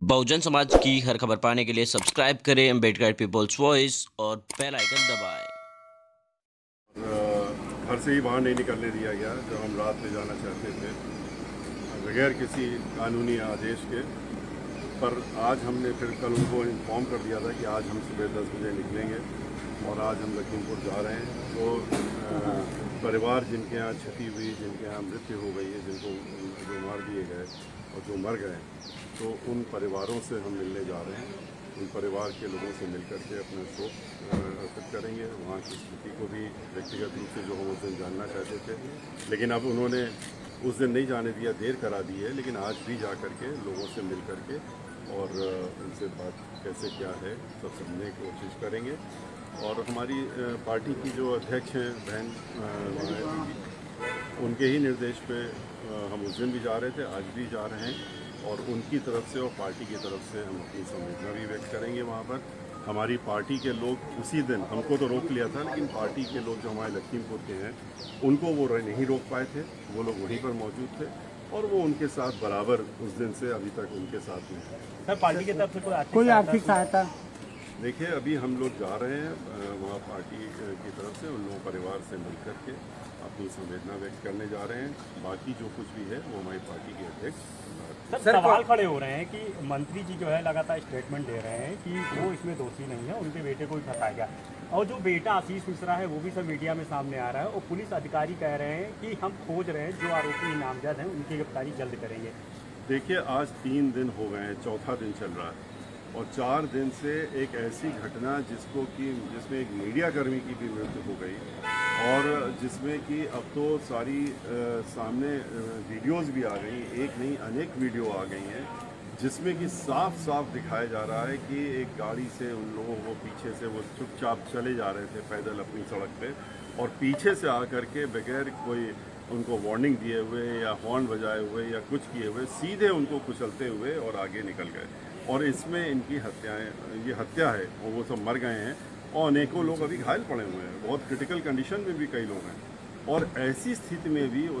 बहुजन समाज की हर खबर पाने के लिए सब्सक्राइब करें अम्बेडकर पीपल्स वॉइस और बेल आइकन दबाएं। घर से ही बाहर नहीं निकलने दिया गया जब हम रात में जाना चाहते थे बगैर किसी कानूनी आदेश के। पर आज हमने फिर कल उनको इन्फॉर्म कर दिया था कि आज हम सुबह 10 बजे निकलेंगे और आज हम लखीमपुर जा रहे हैं। तो परिवार जिनके यहाँ क्षति हुई, जिनके यहाँ मृत्यु हो गई है, जिनको जो मार दिए गए और जो मर गए, तो उन परिवारों से हम मिलने जा रहे हैं। उन परिवार के लोगों से मिलकर के अपना शोक अर्पित करेंगे। वहाँ की स्थिति को भी व्यक्तिगत रूप से जो हम उस दिन जानना चाहते थे, लेकिन अब उन्होंने उस दिन नहीं जाने दिया, देर करा दी है। लेकिन आज भी जा कर के लोगों से मिल कर के और उनसे बात कैसे क्या है सब समझने की कोशिश करेंगे। और हमारी पार्टी की जो अध्यक्ष हैं बहन दीदी, उनके ही निर्देश पे हम उस दिन भी जा रहे थे, आज भी जा रहे हैं। और उनकी तरफ से और पार्टी की तरफ से हम अपनी संवेदना भी व्यक्त करेंगे। वहाँ पर हमारी पार्टी के लोग उसी दिन, हमको तो रोक लिया था, लेकिन पार्टी के लोग जो हमारे लखीमपुर के हैं उनको वो नहीं रोक पाए थे। वो लोग वहीं पर मौजूद थे और वो उनके साथ बराबर उस दिन से अभी तक उनके साथ में है। सर, पार्टी की तरफ से कोई आर्थिक सहायता? देखिए, अभी हम लोग जा रहे हैं वहाँ पार्टी की तरफ से उन लोगों परिवार से मिल कर के अपनी संवेदना व्यक्त करने जा रहे हैं। बाकी जो कुछ भी है वो हमारी पार्टी के अध्यक्ष। सर, सवाल खड़े हो रहे हैं कि मंत्री जी जो है लगातार स्टेटमेंट दे रहे हैं कि वो इसमें दोषी नहीं है, उनके बेटे को ही फंसाया गया। और जो बेटा आशीष मिश्रा है वो भी सब मीडिया में सामने आ रहा है और पुलिस अधिकारी कह रहे हैं कि हम खोज रहे हैं, जो आरोपी नामजद हैं उनकी गिरफ्तारी जल्द करेंगे। देखिए, आज 3 दिन हो गए हैं, चौथा दिन चल रहा है और 4 दिन से एक ऐसी घटना जिसमें एक मीडियाकर्मी की भी मृत्यु हो गई और जिसमें कि अब तो सारी सामने वीडियोस भी आ गई, एक नहीं अनेक वीडियो आ गई हैं, जिसमें कि साफ साफ दिखाया जा रहा है कि एक गाड़ी से उन लोगों को पीछे से वो चुपचाप चले जा रहे थे पैदल अपनी सड़क पे और पीछे से आकर के बगैर कोई उनको वार्निंग दिए हुए या हॉर्न बजाए हुए या कुछ किए हुए सीधे उनको कुचलते हुए और आगे निकल गए। और इसमें इनकी ये हत्या है और वो सब मर गए हैं और अनेकों लोग अभी घायल पड़े हुए हैं, बहुत क्रिटिकल कंडीशन में भी कई लोग हैं। और ऐसी स्थिति में भी